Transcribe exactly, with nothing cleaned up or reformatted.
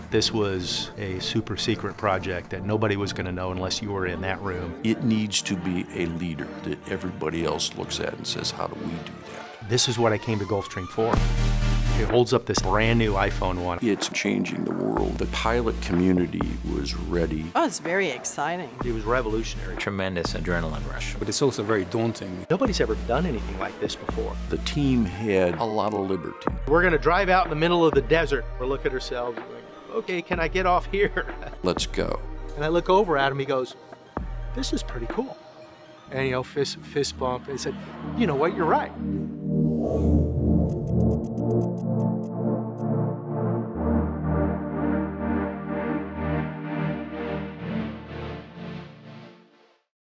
This was a super secret project that nobody was going to know unless you were in that room. It needs to be a leader that everybody else looks at and says, how do we do that? This is what I came to Gulfstream for. It holds up this brand new iPhone one. It's changing the world. The pilot community was ready. Oh, it's very exciting. It was revolutionary. Tremendous adrenaline rush. But it's also very daunting. Nobody's ever done anything like this before. The team had a lot of liberty. We're going to drive out in the middle of the desert. We're looking at ourselves and going, okay, can I get off here? Let's go. And I look over at him, he goes, this is pretty cool. And, you know, fist, fist bump, and he said, you know what, you're right.